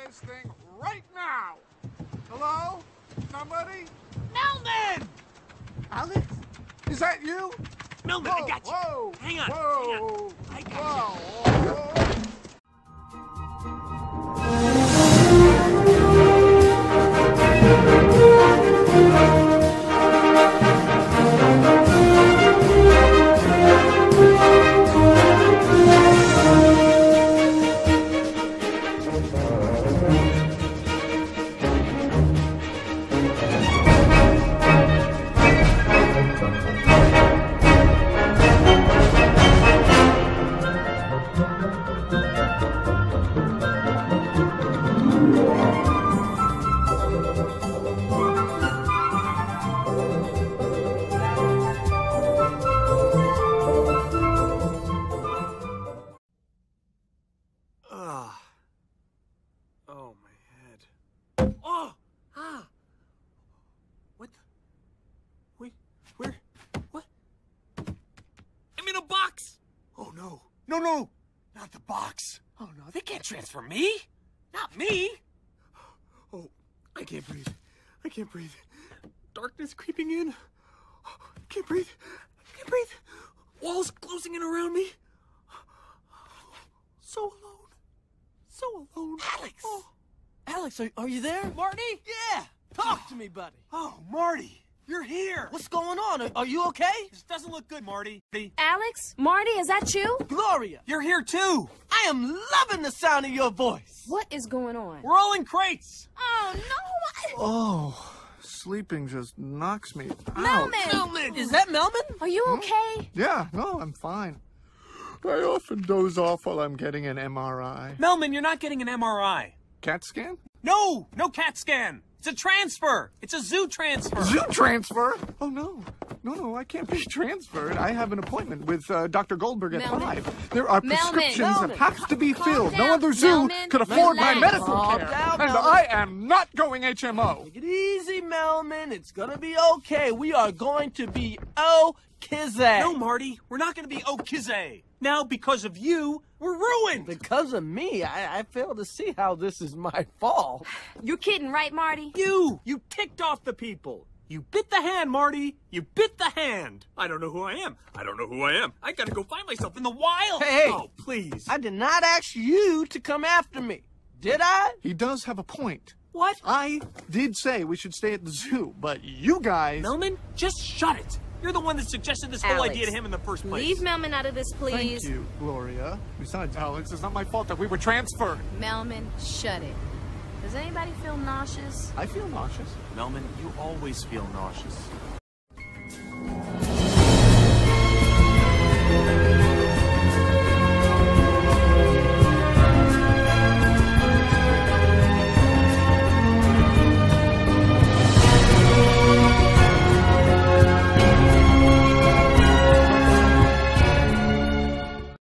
this thing right now. Hello? Somebody? Melmen! Alex? Is that you? Melmen, Whoa, I got you. Whoa, Hang on. whoa, Hang on. I got whoa, whoa. Oh, my head. Oh! Ah! What the? Wait, where? What? I'm in a box! Oh, no. No, no! Not the box! Oh, no, they can't transfer me! Not me! Oh, I can't breathe. I can't breathe. Darkness creeping in. I can't breathe. I can't breathe. Walls closing in around me. So alone. So alone. Alex! Oh. Alex, are you there? Marty? Yeah! Talk to me, buddy. Oh, Marty! You're here! What's going on? Are you okay? This doesn't look good, Marty. Alex? Marty, is that you? Gloria! You're here, too! I am loving the sound of your voice. What is going on? We're all in crates! Oh, no! Oh, sleeping just knocks me out. Melmen! Is that Melmen? Are you okay? Yeah, no, I'm fine. I often doze off while I'm getting an MRI. Melmen, you're not getting an MRI. CAT scan? No! No CAT scan! It's a transfer! It's a zoo transfer! Zoo transfer? Oh, no. No, I can't be transferred. I have an appointment with Dr. Goldberg at Melmen. 5. There are prescriptions Melmen. that have to be Calm filled. No down, other zoo Melmen. could afford my Relax. medical Calm care. down, And Melmen. I am not going HMO. Take it easy, Melmen. It's gonna be okay. We are going to be okay. No, Marty, we're not gonna be Okize. Now, because of you, we're ruined! Because of me, I fail to see how this is my fault. You're kidding, right, Marty? You ticked off the people. You bit the hand, Marty. You bit the hand. I don't know who I am. I don't know who I am. I gotta go find myself in the wild. Hey. Oh, please. I did not ask you to come after me. Did I? He does have a point. What? I did say we should stay at the zoo, but you guys... Melmen, just shut it. You're the one that suggested this whole Alex, idea to him in the first place. Leave Melmen out of this, please. Thank you, Gloria. Besides, Alex, it's not my fault that we were transferred. Melmen, shut it. Does anybody feel nauseous? I feel nauseous. Melmen, you always feel nauseous.